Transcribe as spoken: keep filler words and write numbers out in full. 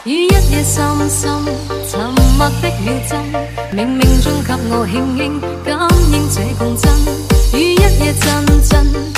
于一夜深深沉默的秒针，冥冥中给我轻轻感应这共振。于一夜阵阵。